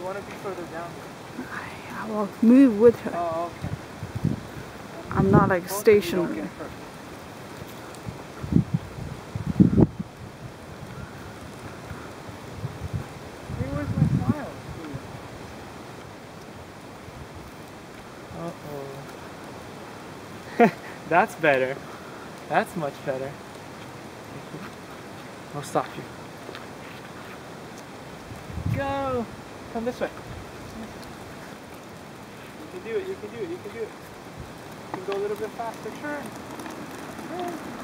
want to be further down? I will move with her. Oh, okay. I'm not like stationary. Hey, where's my smile? Uh-oh. That's better. That's much better. I'll stop you. Go! Come this way. You can do it, you can do it, you can do it. You can go a little bit faster, sure.